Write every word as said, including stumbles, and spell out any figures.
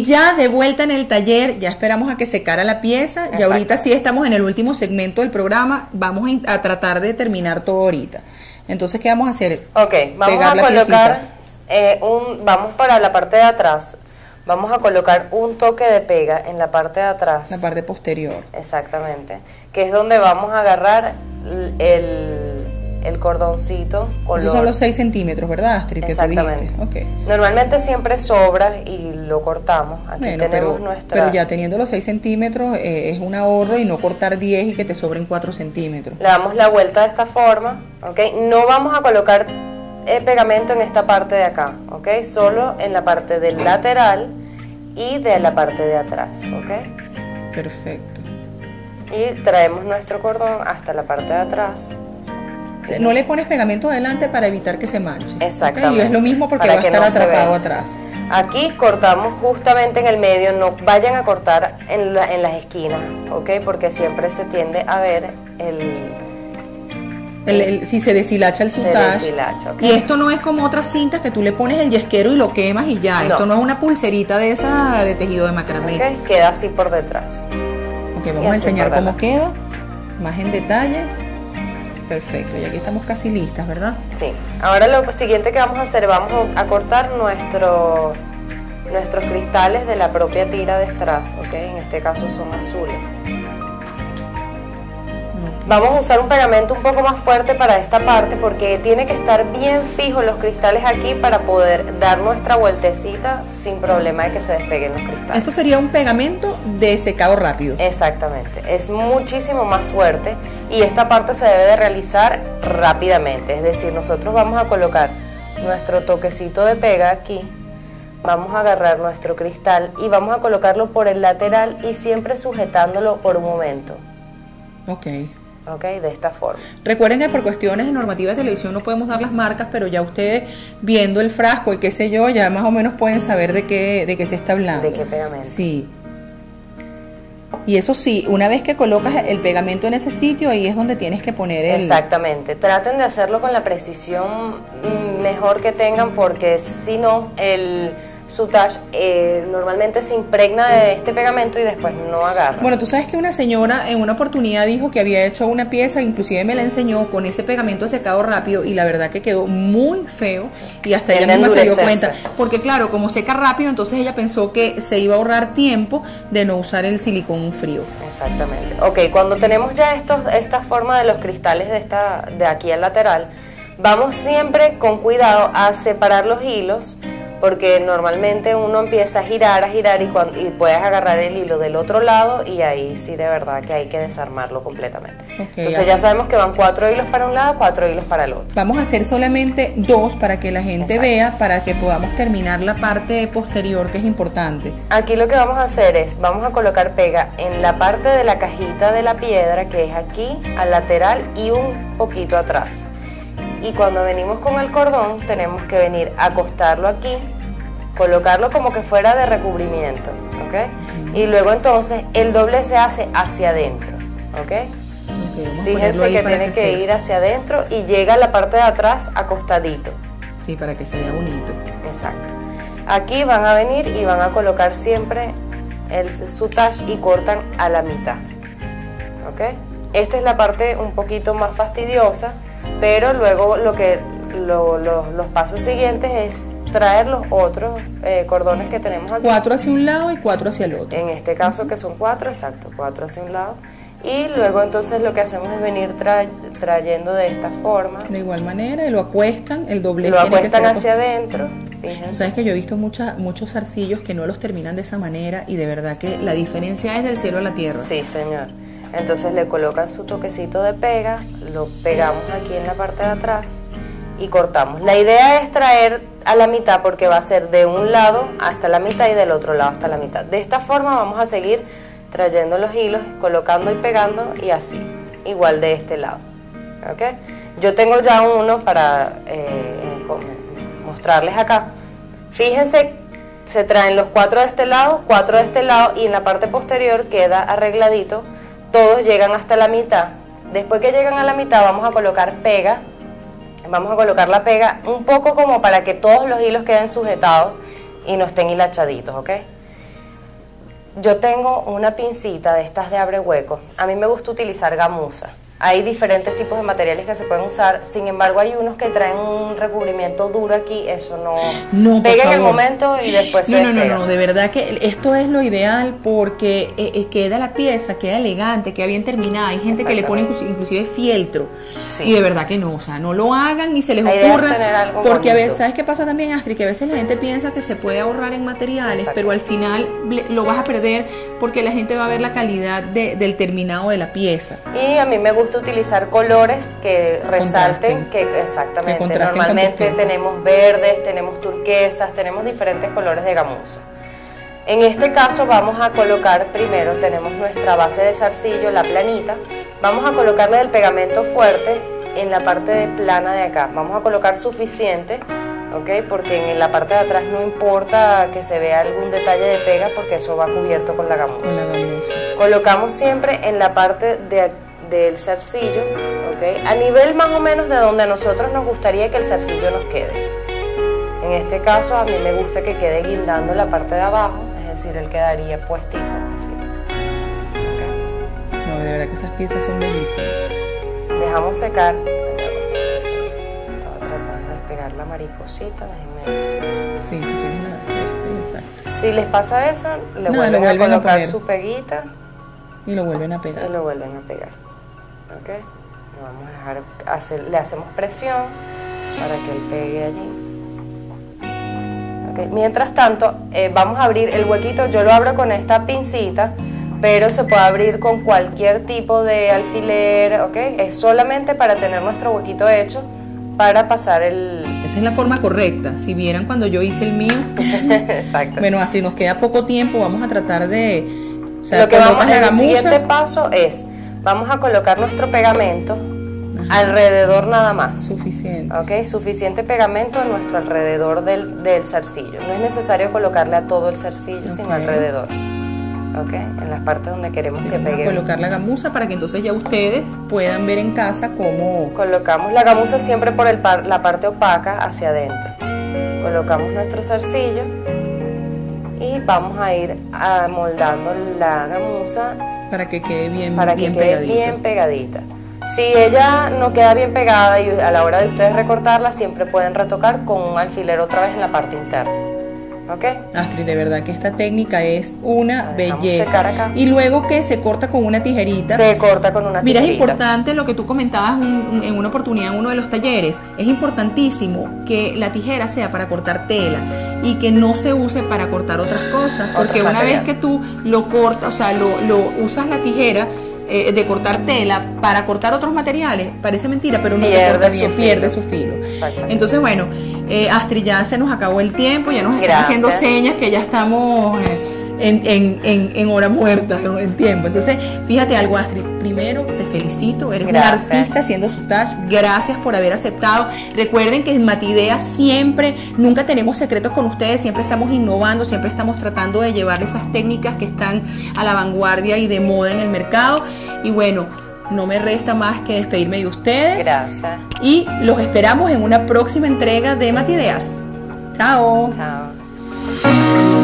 Y ya de vuelta en el taller, ya esperamos a que secara la pieza. Exacto. Y ahorita sí estamos en el último segmento del programa. Vamos a, a tratar de terminar todo ahorita. Entonces, ¿qué vamos a hacer? Ok, vamos Pegar a colocar eh, un, vamos para la parte de atrás. Vamos a colocar un toque de pega en la parte de atrás. La parte posterior. Exactamente. Que es donde vamos a agarrar el, el cordoncito. Color. Esos son los seis centímetros, ¿verdad, Astrid? Exactamente. Okay. Normalmente siempre sobra y lo cortamos. Aquí bueno, tenemos pero, nuestra... Pero ya teniendo los seis centímetros eh, es un ahorro y no cortar diez y que te sobren cuatro centímetros. Le damos la vuelta de esta forma, ¿ok? No vamos a colocar el pegamento en esta parte de acá, ¿ok? Solo en la parte del lateral y de la parte de atrás, ¿ok? Perfecto. Y traemos nuestro cordón hasta la parte de atrás. No le pones pegamento adelante para evitar que se manche. Exactamente. ¿Okay? Y es lo mismo porque para va a estar no atrapado atrás. Aquí cortamos justamente en el medio, no vayan a cortar en, la, en las esquinas, ¿ok? Porque siempre se tiende a ver el... El, el, si se deshilacha el sutage. Se deshilacha, okay. Y esto no es como otras cintas que tú le pones el yesquero y lo quemas y ya. No. Esto no es una pulserita de esa de tejido de macramé. Okay. Queda así por detrás. Ok, vamos a enseñar cómo queda, más en detalle. Perfecto, y aquí estamos casi listas, ¿verdad? Sí. Ahora lo siguiente que vamos a hacer, vamos a cortar nuestro, nuestros cristales de la propia tira de strass, ¿ok? En este caso son azules. Vamos a usar un pegamento un poco más fuerte para esta parte porque tiene que estar bien fijos los cristales aquí para poder dar nuestra vueltecita sin problema de que se despeguen los cristales. Esto sería un pegamento de secado rápido. Exactamente, es muchísimo más fuerte y esta parte se debe de realizar rápidamente, es decir, nosotros vamos a colocar nuestro toquecito de pega aquí, vamos a agarrar nuestro cristal y vamos a colocarlo por el lateral y siempre sujetándolo por un momento. Ok. Ok, de esta forma. Recuerden que por cuestiones de normativa de televisión no podemos dar las marcas, pero ya ustedes viendo el frasco y qué sé yo, ya más o menos pueden saber de qué, de qué se está hablando. De qué pegamento. Sí. Y eso sí, una vez que colocas el pegamento en ese sitio, ahí es donde tienes que poner el... Exactamente. Traten de hacerlo con la precisión mejor que tengan, porque si no, el sutage eh, normalmente se impregna de este pegamento y después no agarra. Bueno, tú sabes que una señora en una oportunidad dijo que había hecho una pieza, inclusive me la enseñó con ese pegamento secado rápido y la verdad que quedó muy feo, sí. Y hasta ella misma se dio cuenta, porque claro, como seca rápido, entonces ella pensó que se iba a ahorrar tiempo de no usar el silicón frío. Exactamente. Ok, cuando tenemos ya estos, esta forma de los cristales de, esta, de aquí al lateral, vamos siempre con cuidado a separar los hilos, porque normalmente uno empieza a girar, a girar y, cuando, y puedes agarrar el hilo del otro lado y ahí sí de verdad que hay que desarmarlo completamente. Okay, entonces ya sabemos que van cuatro hilos para un lado, cuatro hilos para el otro. Vamos a hacer solamente dos para que la gente Exacto. vea, para que podamos terminar la parte posterior que es importante. Aquí lo que vamos a hacer es, vamos a colocar pega en la parte de la cajita de la piedra que es aquí, al lateral y un poquito atrás. Y cuando venimos con el cordón tenemos que venir a acostarlo aquí, colocarlo como que fuera de recubrimiento, ¿ok? Y luego entonces el doble se hace hacia adentro, ¿ok? Okay, fíjense que tiene que, que ir hacia adentro y llega a la parte de atrás acostadito. Sí, para que se vea bonito. Exacto. Aquí van a venir y van a colocar siempre el sutage y cortan a la mitad, ¿ok? Esta es la parte un poquito más fastidiosa, pero luego lo que, lo, lo, los pasos siguientes es traer los otros eh, cordones que tenemos aquí. Cuatro hacia un lado y cuatro hacia el otro. En este caso que son cuatro, exacto, cuatro hacia un lado. Y luego entonces lo que hacemos es venir tra trayendo de esta forma. De igual manera, y lo acuestan, el doblez Lo acuestan hacia adentro. Fíjense. Sabes que yo he visto mucha, muchos zarcillos que no los terminan de esa manera y de verdad que la diferencia es del cielo a la tierra. Sí, señor. Entonces le colocan su toquecito de pega, lo pegamos aquí en la parte de atrás y cortamos. La idea es traer a la mitad porque va a ser de un lado hasta la mitad y del otro lado hasta la mitad. De esta forma vamos a seguir trayendo los hilos, colocando y pegando y así, igual de este lado. ¿Okay? Yo tengo ya uno para eh, mostrarles acá. Fíjense, se traen los cuatro de este lado, cuatro de este lado y en la parte posterior queda arregladito. Todos llegan hasta la mitad. Después que llegan a la mitad vamos a colocar pega. Vamos a colocar la pega un poco como para que todos los hilos queden sujetados y no estén hilachaditos, ¿ok? yo tengo una pincita de estas de abre hueco. A mí me gusta utilizar gamuza. Hay diferentes tipos de materiales que se pueden usar, sin embargo hay unos que traen un recubrimiento duro aquí, eso no, no pega en el momento y después no, se no, despega. No, no, de verdad que esto es lo ideal porque eh, queda la pieza, queda elegante, queda bien terminada. Hay gente que le pone inclusive, inclusive fieltro, sí. Y de verdad que no, o sea, no lo hagan ni se les ocurra, porque bonito. A veces, ¿sabes qué pasa también, Astrid? Que a veces la gente piensa que se puede ahorrar en materiales, pero al final lo vas a perder porque la gente va a ver la calidad de, del terminado de la pieza. Y a mí me gusta utilizar colores que resalten, que exactamente, que normalmente tenemos verdes, tenemos turquesas, tenemos diferentes colores de gamuza. En este caso vamos a colocar primero, tenemos nuestra base de zarcillo, la planita, vamos a colocarle el pegamento fuerte en la parte de plana de acá, vamos a colocar suficiente, ¿ok? Porque en la parte de atrás no importa que se vea algún detalle de pega porque eso va cubierto con la gamuza. La gamuza. Colocamos siempre en la parte de del zarcillo, ¿okay? A nivel más o menos de donde a nosotros nos gustaría que el zarcillo nos quede. En este caso a mí me gusta que quede guindando la parte de abajo, es decir, él quedaría puestico así. ¿Okay? No, de verdad que esas piezas son bellísimas. Dejamos secar. Estaba tratando de despegar la mariposita, déjenme. Sí, si quieren la exacto. Si les pasa eso, le no, vuelven, vuelven a colocar a su peguita y lo vuelven a pegar. Y lo vuelven a pegar. Okay. Lo vamos a dejar, hacer, le hacemos presión para que él pegue allí. Okay. Mientras tanto, eh, vamos a abrir el huequito. Yo lo abro con esta pincita, pero se puede abrir con cualquier tipo de alfiler, ¿okay? Es solamente para tener nuestro huequito hecho para pasar el... Esa es la forma correcta. Si vieran cuando yo hice el mío. Exacto. Bueno, hasta nos queda poco tiempo, vamos a tratar de... O sea, lo que vamos a el siguiente paso es... Vamos a colocar nuestro pegamento Ajá. alrededor nada más. Suficiente. ¿Okay? Suficiente pegamento a nuestro alrededor del, del zarcillo. No es necesario colocarle a todo el zarcillo, okay. sino alrededor. ¿Okay? En las partes donde queremos que pegue. Colocar la gamuza para que entonces ya ustedes puedan ver en casa cómo... Colocamos la gamuza siempre por el par, la parte opaca hacia adentro. Colocamos nuestro zarcillo y vamos a ir amoldando la gamuza para que quede bien, para bien que quede pegadita. bien pegadita. Si ella no queda bien pegada y a la hora de ustedes recortarla, siempre pueden retocar con un alfiler otra vez en la parte interna. ¿Ok? Astrid, de verdad que esta técnica es una belleza. Secar acá. Y luego que se corta con una tijerita. Se corta con una Mira, tijerita. es importante lo que tú comentabas un, un, en una oportunidad en uno de los talleres. Es importantísimo que la tijera sea para cortar tela y que no se use para cortar otras cosas. Porque Otro una material. vez que tú lo cortas, o sea, lo, lo usas la tijera eh, de cortar tela para cortar otros materiales, parece mentira, pero no pierde, te corta bien, su, pierde filo. su filo. Entonces, bueno, eh, Astrid, ya se nos acabó el tiempo, ya nos están Gracias. haciendo señas que ya estamos eh, en, en, en, en hora muerta, en, en tiempo. Entonces, fíjate algo, Astrid, primero te felicito, eres Gracias. una artista haciendo su touch, gracias por haber aceptado. Recuerden que en Matidea siempre, nunca tenemos secretos con ustedes, siempre estamos innovando, siempre estamos tratando de llevar esas técnicas que están a la vanguardia y de moda en el mercado. Y bueno, no me resta más que despedirme de ustedes. Gracias. Y los esperamos en una próxima entrega de Matideas. Chao. Chao.